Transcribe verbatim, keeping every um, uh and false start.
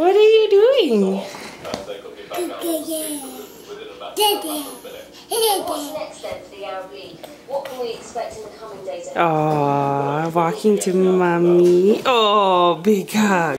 What are you doing? What's next then for the R B K? What can we expect in the coming days? Oh, walking to mommy. Oh, big hug.